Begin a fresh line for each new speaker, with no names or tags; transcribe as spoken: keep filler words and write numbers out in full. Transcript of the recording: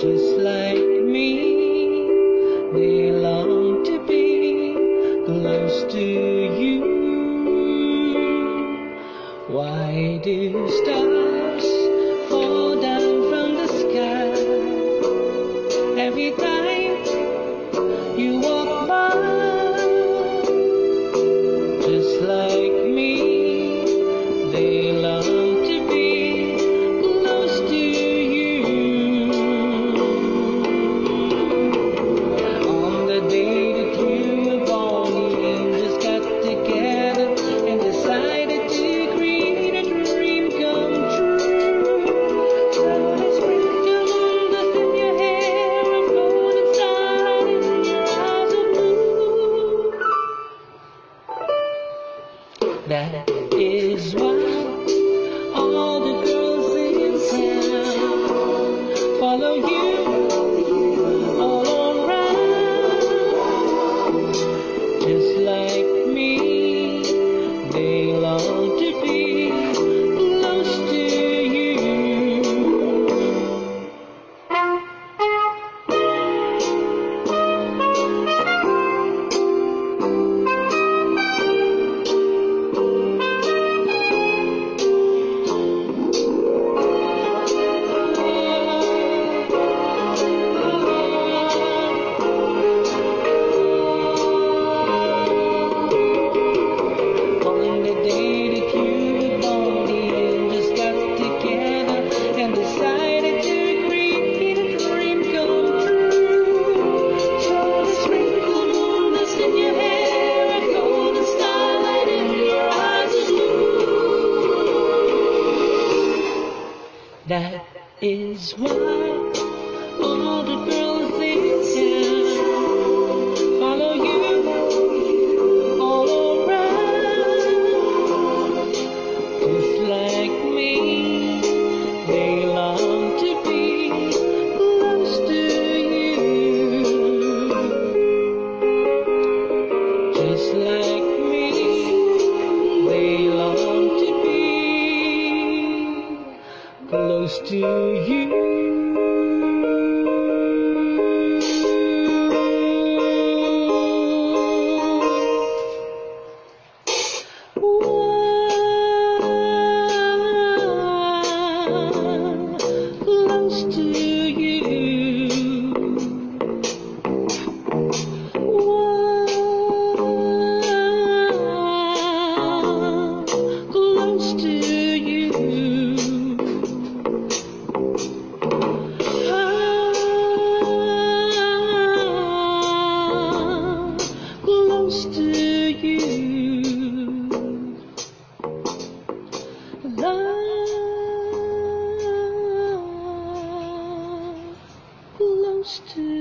just like me. They long to be close to you. Why do stars fall down from the sky every time you walk by? Just like me, they long to be close to you. On the day that you were born, the angels got together and decided to create a dream come true. So they sprinkled on dust in your hair and golden starlight in your eyes of blue. That is why all the girls in town follow you all around. Just like me, they long to be close to you. On the day that you were born, the angels got together and decided to create a dream come true. So they sprinkled moon dust in your hair and golden starlight in your eyes of blue. That is why all the girls in town follow you all around. Just like me, they long to be close to you. Just like me, they long to be close to you. Close to you. Close to you. Close to you. Love close to